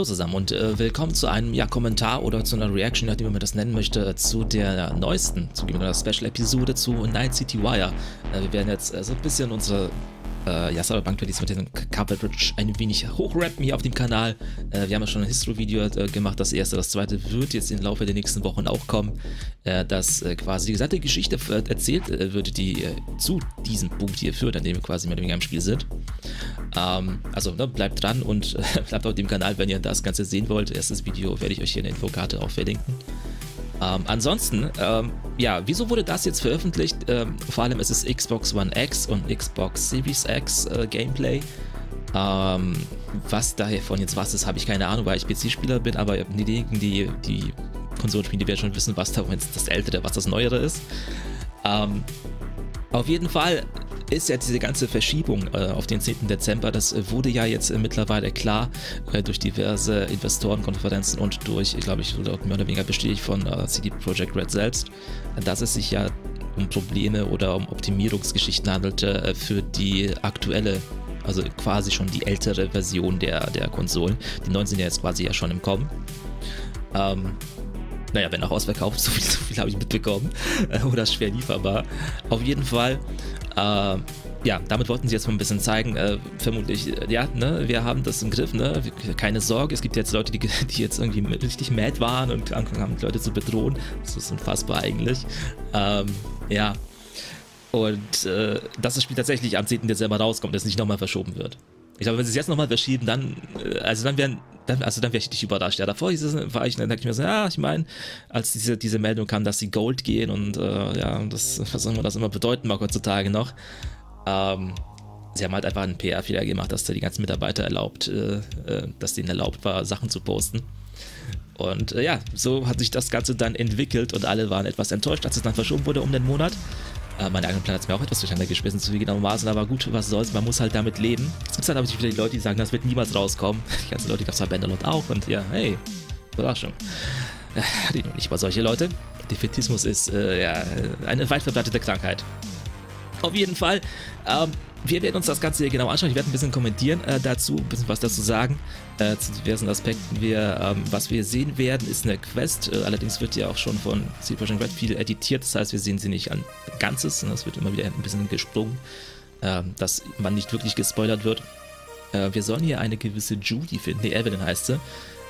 Hallo zusammen und willkommen zu einem Kommentar oder zu einer Reaction, nachdem man das nennen möchte, zu der neuesten, zugegeben einer Special-Episode zu Night City Wire. Wir werden jetzt so ein bisschen unsere Cyberpunk 2077 Coverage ein wenig hochrappen hier auf dem Kanal. Wir haben ja schon ein History-Video gemacht, das erste. Das zweite wird jetzt im Laufe der nächsten Wochen auch kommen, dass quasi die gesamte Geschichte erzählt wird, die zu diesem Punkt hier führt, an dem wir quasi mehr oder weniger im Spiel sind. Also bleibt dran und bleibt auf dem Kanal, wenn ihr das Ganze sehen wollt. Erstes Video werde ich euch hier in der Infokarte auch verlinken. Ansonsten, wieso wurde das jetzt veröffentlicht? Vor allem ist es Xbox One X und Xbox Series X Gameplay. Was davon jetzt was ist, habe ich keine Ahnung, weil ich PC-Spieler bin, aber diejenigen, die Konsolenspielen, die werden schon wissen, was da jetzt das Ältere, was das Neuere ist. Auf jeden Fall ist ja diese ganze Verschiebung auf den 10. Dezember, das wurde ja jetzt mittlerweile klar durch diverse Investorenkonferenzen und durch, glaube ich, mehr oder weniger bestätigt von CD Projekt Red selbst, dass es sich ja um Probleme oder um Optimierungsgeschichten handelte für die aktuelle, also quasi schon die ältere Version der Konsolen. Die neuen sind ja jetzt quasi ja schon im Kommen. Wenn auch ausverkauft, so viel habe ich mitbekommen. Oder schwer lieferbar. Auf jeden Fall, damit wollten sie jetzt mal ein bisschen zeigen, vermutlich, wir haben das im Griff, ne? Keine Sorge, es gibt jetzt Leute, die jetzt irgendwie richtig mad waren und angefangen haben, Leute zu bedrohen. Das ist unfassbar eigentlich. Und dass das Spiel tatsächlich am 10. Dezember rauskommt, dass es nicht nochmal verschoben wird. Ich glaube, wenn sie es jetzt nochmal verschieben, dann wäre ich nicht überrascht. Ja, davor war ich, dann dachte ich mir so, ich meine, als diese Meldung kam, dass sie Gold gehen und was soll man das immer bedeuten mag heutzutage noch. Sie haben halt einfach einen PR-Fehler gemacht, dass da die ganzen Mitarbeiter dass denen erlaubt war, Sachen zu posten. Und so hat sich das Ganze dann entwickelt und alle waren etwas enttäuscht, als es dann verschoben wurde um den Monat. Mein eigener Plan hat es mir auch etwas durcheinander geschmissen, zugegebenermaßen, aber gut, was soll's, man muss halt damit leben. Es gibt halt aber wieder die Leute, die sagen, das wird niemals rauskommen. Die ganzen Leute gab es bei Bannerlord auch und hey, Überraschung. Die noch nicht über solche Leute. Defetismus ist eine weit verbreitete Krankheit. Auf jeden Fall, wir werden uns das Ganze hier genau anschauen. Ich werde ein bisschen kommentieren dazu, ein bisschen was dazu sagen, zu diversen Aspekten. Was wir sehen werden, ist eine Quest. Allerdings wird ja auch schon von CD Projekt Red viel editiert. Das heißt, wir sehen sie nicht an Ganzes, sondern es wird immer wieder ein bisschen gesprungen, dass man nicht wirklich gespoilert wird. Wir sollen hier eine gewisse Judy finden. Nee, Evelyn heißt sie.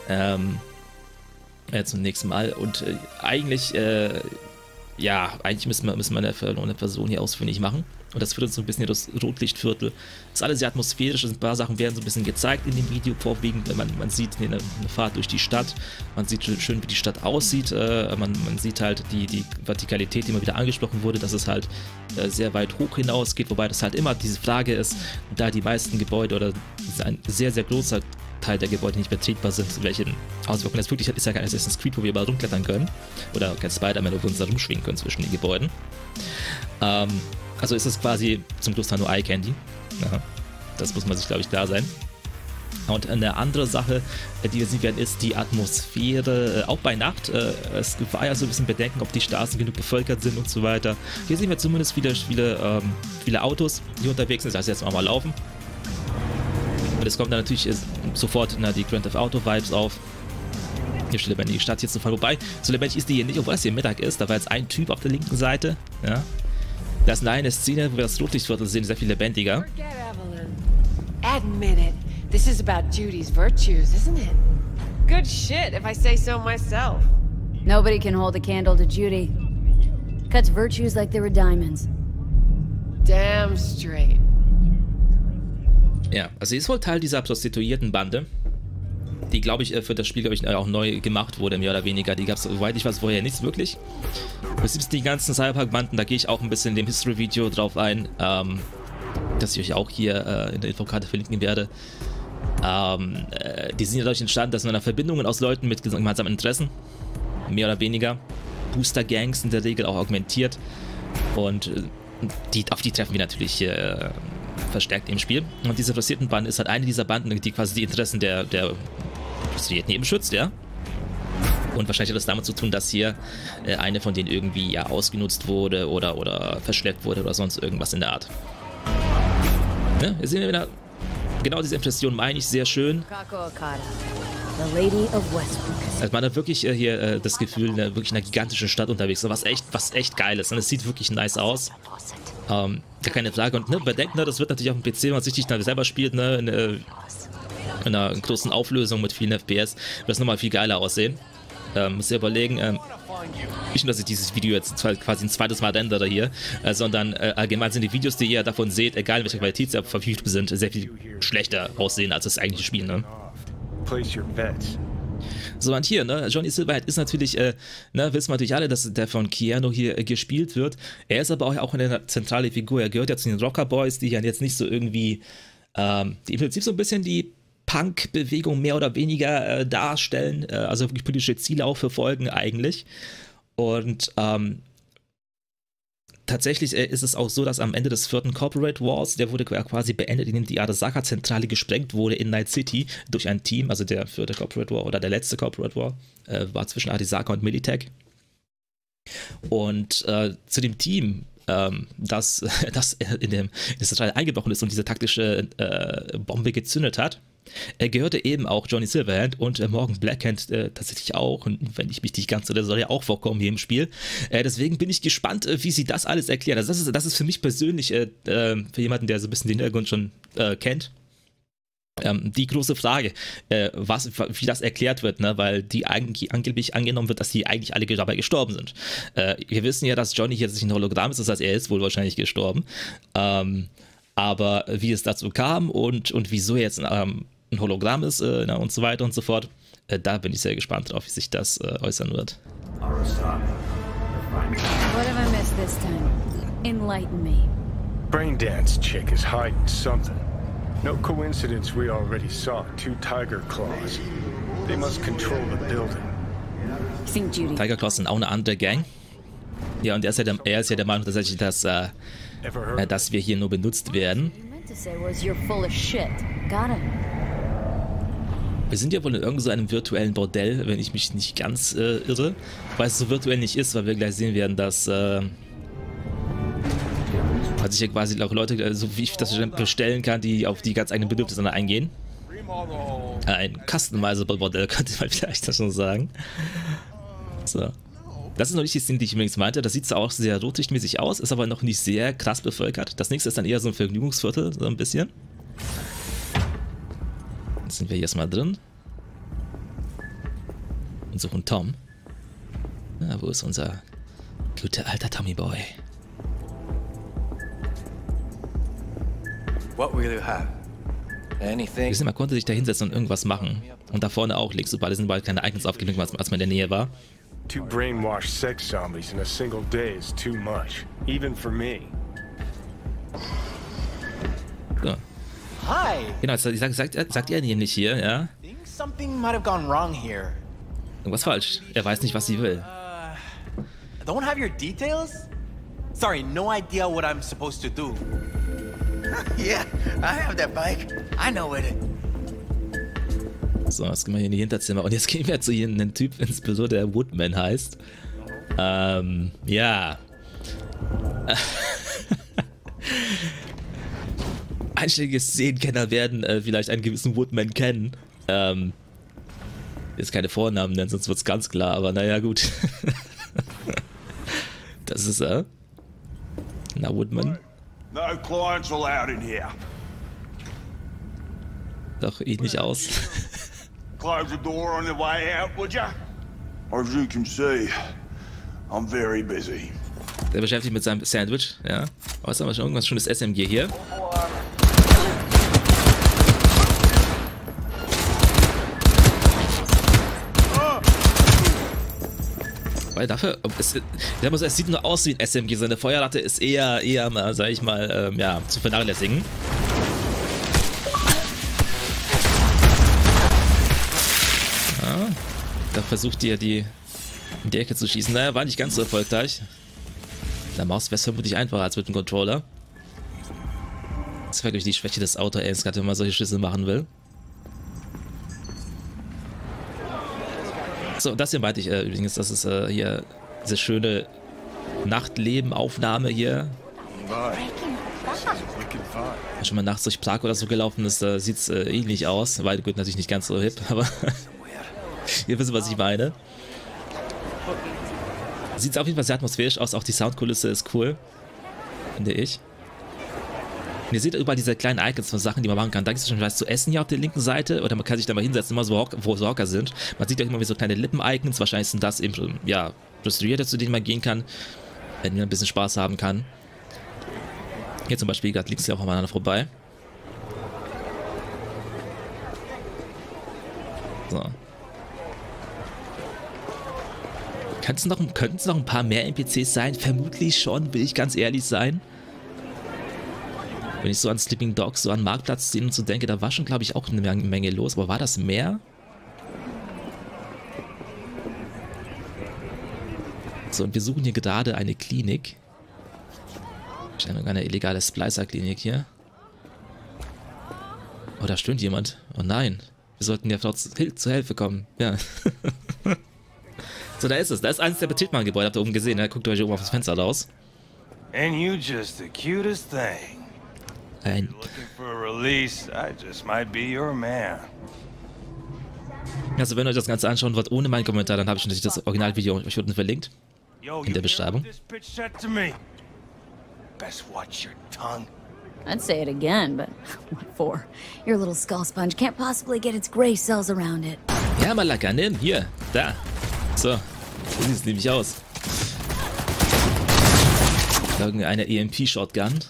Zum nächsten Mal. Und eigentlich müssen wir eine verlorene Person hier ausfindig machen. Und das führt uns so ein bisschen hier das Rotlichtviertel. Das ist alles sehr atmosphärisch, ein paar Sachen werden so ein bisschen gezeigt in dem Video, vorwiegend, man sieht eine Fahrt durch die Stadt, man sieht schön, wie die Stadt aussieht, man sieht halt die Vertikalität, die immer wieder angesprochen wurde, dass es halt sehr weit hoch hinausgeht, wobei das halt immer diese Frage ist, da die meisten Gebäude oder ein sehr, sehr großer Teil der Gebäude nicht betretbar sind, welche Auswirkungen das wirklich hat, ist ja kein Assassin's Creed, wo wir überall rumklettern können, oder kein Spider-Man, wo wir uns da rumschwingen können zwischen den Gebäuden. Also ist es quasi zum Großteil nur Eye Candy. Ja, das muss man sich, glaube ich, klar sein. Und eine andere Sache, die wir sehen werden, ist die Atmosphäre, auch bei Nacht. Es war ja so ein bisschen Bedenken, ob die Straßen genug bevölkert sind und so weiter. Hier sehen wir zumindest viele Autos, die unterwegs sind. Das heißt, jetzt mal laufen. Und es kommt dann natürlich sofort die Grand Theft Auto Vibes auf. Hier steht lebendige Stadt hier zu fahren. Wobei, so lebendig ist die hier nicht, obwohl es hier Mittag ist. Da war jetzt ein Typ auf der linken Seite. Ja. Das ist eine Szene, wo wir das Rotlichtviertel sehen, sehr viel lebendiger. Admit it. This is about Judy's virtues, isn't it? Good shit, if I say so myself. Nobody can hold a candle to Judy. Cuts virtues like they were diamonds. Damn straight. Ja, also sie ist wohl Teil dieser Prostituiertenbande, die, glaube ich, für das Spiel, auch neu gemacht wurde, mehr oder weniger. Die gab es, soweit ich weiß, vorher nichts wirklich. Es gibt die ganzen Cyberpunk-Banden, da gehe ich auch ein bisschen in dem History-Video drauf ein, das ich euch auch hier in der Infokarte verlinken werde. Die sind ja dadurch entstanden, dass man Verbindungen aus Leuten mit gemeinsamen Interessen, mehr oder weniger, Booster-Gangs in der Regel auch augmentiert. Und auf die treffen wir natürlich verstärkt im Spiel. Und diese Prostituiertenbande ist halt eine dieser Banden, die quasi die Interessen der Prostituierten eben schützt, ja. Und wahrscheinlich hat das damit zu tun, dass hier eine von denen irgendwie ausgenutzt wurde oder verschleppt wurde oder sonst irgendwas in der Art. Ja, hier sehen wir wieder, genau diese Impression meine ich, sehr schön. the Lady of Westbrook. Also man hat wirklich hier das Gefühl, wirklich in einer gigantischen Stadt unterwegs, so was echt geil ist. Und es sieht wirklich nice aus. Ja, keine Frage. Und ne, bedenkt, ne, das wird natürlich auf dem PC, wenn man sich nicht selber spielt, ne, in einer großen Auflösung mit vielen FPS, wird es nochmal viel geiler aussehen. Muss ihr überlegen, nicht nur, dass ich dieses Video jetzt quasi ein zweites Mal rendere hier, sondern allgemein sind die Videos, die ihr davon seht, egal in welcher Qualität sie auf YouTube sind, sehr viel schlechter aussehen als das eigentliche Spiel, ne? So, und hier, ne, Johnny Silverhand ist natürlich, ne, wissen wir natürlich alle, dass der von Keanu hier gespielt wird. Er ist aber auch eine zentrale Figur. Er gehört ja zu den Rocker Boys, die ja jetzt nicht so irgendwie, die im Prinzip so ein bisschen die Punk-Bewegung mehr oder weniger darstellen, also wirklich politische Ziele auch verfolgen eigentlich. Und tatsächlich ist es auch so, dass am Ende des 4. Corporate Wars, der wurde quasi beendet, indem die Arasaka-Zentrale gesprengt wurde in Night City durch ein Team, also der 4. Corporate War oder der letzte Corporate War, war zwischen Arasaka und Militech. Und zu dem Team, das in der Zentrale eingebrochen ist und diese taktische Bombe gezündet hat, gehörte eben auch Johnny Silverhand und Morgan Blackhand tatsächlich auch, und wenn ich mich nicht ganz so, der soll ja auch vorkommen hier im Spiel. Deswegen bin ich gespannt, wie sie das alles erklären. Also das ist für mich persönlich, für jemanden, der so ein bisschen den Hintergrund schon kennt, die große Frage, wie das erklärt wird, ne? Weil die angeblich angenommen wird, dass die eigentlich alle dabei gestorben sind. Wir wissen ja, dass Johnny hier sich ein Hologramm ist, das heißt, er ist wohl wahrscheinlich gestorben. Aber wie es dazu kam und wieso jetzt ein Hologramm ist und so weiter und so fort, da bin ich sehr gespannt drauf, wie sich das äußern wird. What have I missed this time? Enlighten me. Braindance chick is hiding something. No coincidence we already saw 2 Tiger Claws. They must control the building. You think Judy... Tiger Claws sind auch eine andere Gang. Ja, und er ist ja der Meinung tatsächlich, dass wir hier nur benutzt werden. Wir sind ja wohl in irgendeinem virtuellen Bordell, wenn ich mich nicht ganz irre. Weil es so virtuell nicht ist, weil wir gleich sehen werden, dass man sich ja quasi auch Leute, so wie ich das bestellen kann, die auf die ganz eigenen Bedürfnisse dann eingehen. Ein Customizable-Bordell könnte man vielleicht das schon sagen. So. Das ist noch nicht die Szene, die ich übrigens meinte. Das sieht zwar auch sehr rotlichtmäßig aus, ist aber noch nicht sehr krass bevölkert. Das nächste ist dann eher so ein Vergnügungsviertel, so ein bisschen. Jetzt sind wir hier erstmal drin. Und suchen Tom. Na, wo ist unser guter alter Tommy Boy? What will you have? Anything? Man konnte sich da hinsetzen und irgendwas machen. Und da vorne auch links, sobald sind bald keine Icons aufgelegt, als man in der Nähe war. 2 brainwashed sex zombies in a single day is too much, even for me. So. Hi. Genau, sagt er nämlich hier, ja. Think something might have gone wrong here. Irgendwas falsch. Er weiß nicht, was sie will. Don't have your details? Sorry, no idea what I'm supposed to do. Yeah, I have that bike. I know it. So, jetzt gehen wir hier in die Hinterzimmer. Und jetzt gehen wir zu hier einen Typ ins Büro, der Woodman heißt. Ja. Einschlägige Szenenkenner werden vielleicht einen gewissen Woodman kennen. Jetzt keine Vornamen nennen, sonst wird's ganz klar, aber naja, gut. Das ist er. Na, Woodman. No clients allowed in here. Doch, ich nicht aus. Close the door on the way out, would ya? As you can see, I'm very busy. Der beschäftigt mit seinem Sandwich, ja. Aber jetzt haben wir schon irgendwas schönes SMG hier. Weil dafür, es sieht nur aus wie ein SMG, seine Feuerrate ist eher sag ich mal, ja, zu vernachlässigen. Ja, da versucht ihr die in die Ecke zu schießen. Naja, war nicht ganz so erfolgreich. Der Maus wäre es vermutlich einfacher als mit dem Controller. Das wäre durch die Schwäche des Auto-Aims, gerade wenn man solche Schüsse machen will. So, das hier meinte ich übrigens, das ist hier diese schöne Nachtleben-Aufnahme hier. Wenn schon mal nachts durch Prag oder so gelaufen ist, sieht es ähnlich aus. Weil gut, natürlich nicht ganz so hip, aber Ihr wisst, was ich meine. Sieht auf jeden Fall sehr atmosphärisch aus. Auch die Soundkulisse ist cool. Finde ich. Und ihr seht überall diese kleinen Icons von Sachen, die man machen kann. Da gibt es schon was zu essen hier auf der linken Seite. Oder man kann sich da mal hinsetzen, immer so, wo so Hocker sind. Man sieht ja immer wie so kleine Lippen-Icons. Wahrscheinlich sind das eben, ja, Prostituierte, zu denen man gehen kann. Wenn man ein bisschen Spaß haben kann. Hier zum Beispiel, gerade links hier auch mal einer vorbei. So. Könnten es noch ein paar mehr NPCs sein? Vermutlich schon, will ich ganz ehrlich sein. Wenn ich so an Sleeping Dogs, so an Marktplatz-Szenen und so denke, da war schon, glaube ich, auch eine Menge los. Aber war das mehr? So, und wir suchen hier gerade eine Klinik. Wahrscheinlich eine illegale Splicer-Klinik hier. Oh, da stöhnt jemand. Oh nein. Wir sollten der Frau zur Hilfe kommen. Ja. So, da ist es. Da ist eines der Betriebsmann-Gebäude. Habt ihr oben gesehen, ne? Guckt euch oben auf das Fenster raus. And you just the cutest thing. Ein. Looking for a release, I just might be your man. Also, wenn ihr euch das Ganze anschauen wollt, ohne meinen Kommentar, dann habe ich natürlich das Originalvideo euch unten verlinkt. In der Beschreibung. Best watch your tongue. I'd say it again, but what for? Your little skull sponge can't possibly get its gray cells around it. Ja, Malaka, nimm. Hier. Da. So. So sieht es nämlich aus. Irgendeine EMP-Shotgun.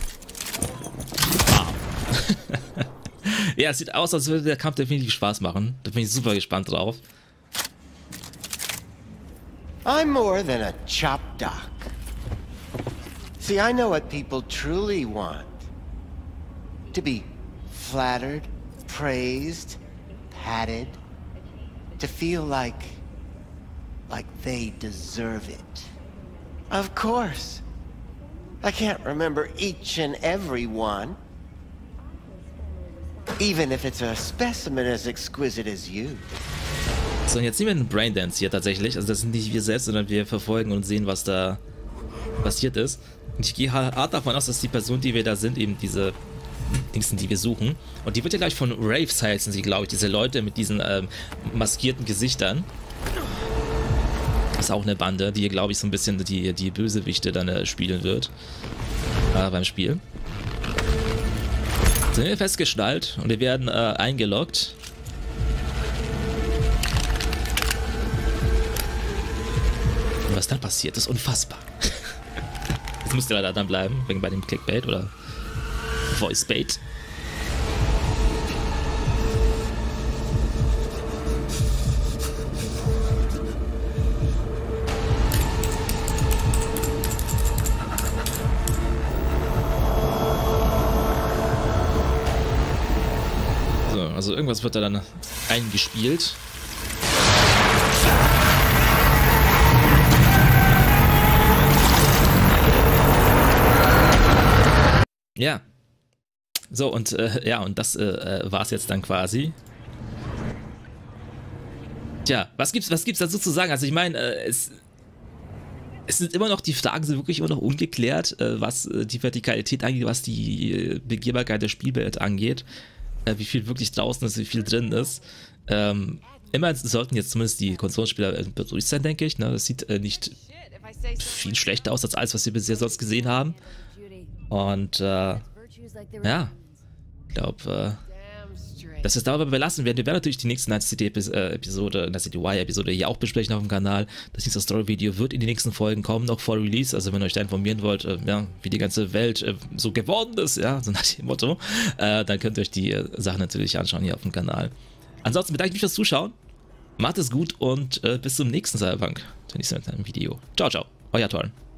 Wow. Ja, es sieht aus, als würde der Kampf definitiv Spaß machen. Da bin ich super gespannt drauf. I'm more than a chopped duck. See, I know what people truly want. To be flattered, praised, patted. To feel like they deserve it. Of course. I can't remember each and every one. Even if it's a specimen as exquisite as you. So, und jetzt sehen wir einen Braindance hier tatsächlich. Also das sind nicht wir selbst, sondern wir verfolgen und sehen, was da passiert ist. Und ich gehe hart davon aus, dass die Person, die wir da sind, eben diese Dings sind, die wir suchen. Und die wird ja gleich von Wraiths heißen sie, glaube ich. Diese Leute mit diesen maskierten Gesichtern. Das ist auch eine Bande, die, glaube ich, so ein bisschen die Bösewichte dann spielen wird. Beim Spiel. Sind wir festgeschnallt und wir werden eingeloggt. Und was dann passiert, ist unfassbar. Jetzt müsst ihr leider dann bleiben, wegen bei dem Clickbait oder Voicebait. So, also irgendwas wird da dann eingespielt. Ja. So, und ja, und das war's jetzt dann quasi. Tja, was gibt's dazu zu sagen? Also ich meine, es sind immer noch, die Fragen sind wirklich immer noch ungeklärt, was die Vertikalität angeht, was die Begehbarkeit der Spielwelt angeht, wie viel wirklich draußen ist, wie viel drin ist. Immerhin sollten jetzt zumindest die Konsolenspieler beruhigt sein, denke ich. Ne? Das sieht nicht viel schlechter aus als alles, was wir bisher sonst gesehen haben. Und ja, ich glaube, dass wir es dabei belassen werden. Wir werden natürlich die nächste Night City-Episode, Night City Y-Episode hier auch besprechen auf dem Kanal. Das nächste Story-Video wird in die nächsten Folgen kommen, noch vor Release. Also wenn ihr euch da informieren wollt, ja, wie die ganze Welt so geworden ist, ja, so nach dem Motto, dann könnt ihr euch die Sachen natürlich anschauen hier auf dem Kanal. Ansonsten bedanke ich mich fürs Zuschauen. Macht es gut und bis zum nächsten Cyberpunk. Bis zum nächsten Video. Ciao, ciao. Euer Torn.